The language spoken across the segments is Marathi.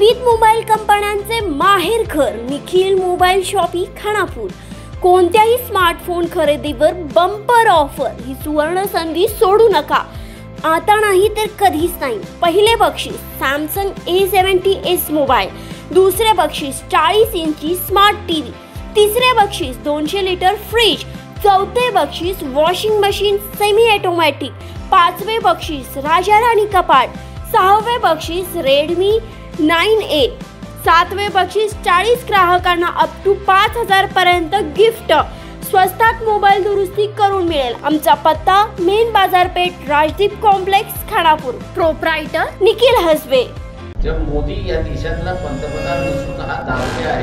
विविध मोबाईल कंपन्यांचे माहेरघर निखिल मोबाईल शॉपी खानापूर। कोणत्याही स्मार्टफोन खरेदीवर बंपर ऑफर ही सुवर्ण संधी सोडू नका। आता नाही तर कधीच नाही। पहिले बक्षीस सॅमसंग A70s मोबाईल, दुसरे बक्षीस 40 इंची स्मार्ट टीव्ही, तिसरे बक्षीस 200 लिटर फ्रीज, चौथे बक्षीस वॉशिंग मशीन सेमी ऑटोमॅटिक, पाचवे बक्षीस राजा राणी कपाट, सहावे बक्षीस रेडमी 9A, सातवे बक्षीस 40 ग्राहकांना अप टू 5000 पर्यंत गिफ्ट। स्वस्तात मोबाईल दुरुस्ती करून मिळेल। आमचा पत्ता मेन बाजारपेठ राजदीप कॉम्प्लेक्स खानापूर। प्रोप्रायटर निखिल हसबे। जब मोदी या देशातला पंतप्रधान नसून हा दारुडे आहे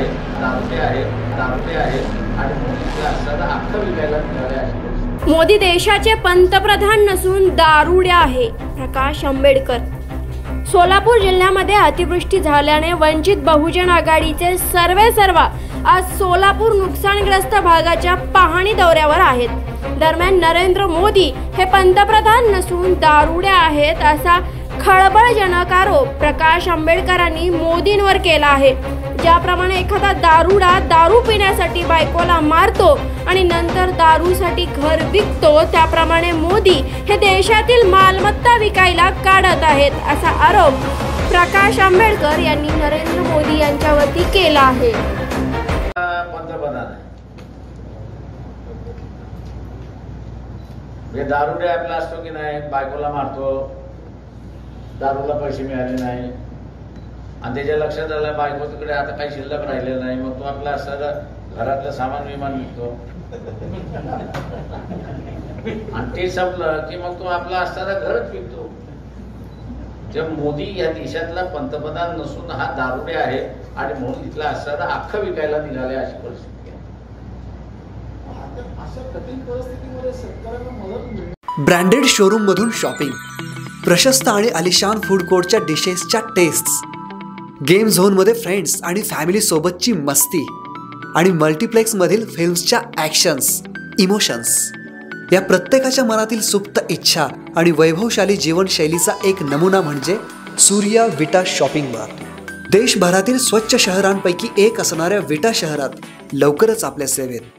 आणि मोदीला असताना अख्खा विकायला मिळाले आहे। मोदी देशाचे पंतप्रधान नसून दारुडे आहे। प्रकाश आंबेडकर। सोलापूर जिल्ह्यामध्ये अतिवृष्टी झाल्याने वंचित बहुजन आघाडीचे सर्वेसर्वा आज सोलापूर नुकसानग्रस्त भागाच्या पाहणी दौऱ्यावर आहेत। दरम्यान नरेंद्र मोदी हे पंतप्रधान नसून दारुडे आहेत असा खळबळजनक आरोप प्रकाश आंबेडकरांनी मोदींवर केला आहे। ज्याप्रमाणे एखादा दारुडा दारू पिण्यासाठी बायकोला मारतो आणि नंतर दारूसाठी घर विकतो, त्याप्रमाणे मोदी हे देशातील मालमत्ता विकायला काढत आहेत असा आरोप प्रकाश आंबेडकर यांनी नरेंद्र मोदी यांच्यावरती केला आहे। पंतप्रधान हे दारुडे आपला असतो की नाही, बायकोला मारतो, दारूला पैसे मिळाले नाही आणि त्याच्या लक्षात आलं बायको तिकडे आता काही शिल्लक राहिलेलं नाही, मग तो आपला असताना घरातलं सामान विमान विकतो आणि ते संपलं की मग तो आपला असताना घरच विकतो। जब मोदी या देशातला पंतप्रधान नसून हा दारुडे आहे आणि म्हणून इथला असताना अख्खा विकायला निघाले अशी परिस्थिती आहे। अशा कठीण परिस्थितीमध्ये शेतकऱ्यांना मदत मिळते। ब्रँडेड शोरूम मधून शॉपिंग, प्रशस्त आणि आलिशान फूड कोर्टच्या डिशेसच्या टेस्ट्स, गेम झोन मध्ये फ्रेंड्स आणि फॅमिली सोबतची मस्ती आणि मल्टीप्लेक्स मधील फिल्म्सच्या ॲक्शन्स, इमोशन्स, या प्रत्येकाच्या मनातील सुप्त इच्छा आणि वैभवशाली जीवनशैलीचा एक नमुना म्हणजे सूर्या विटा शॉपिंग मार्ट। देशभरातील स्वच्छ शहरांपैकी एक असणाऱ्या विटा शहरात लवकरच आपल्या सेवेत।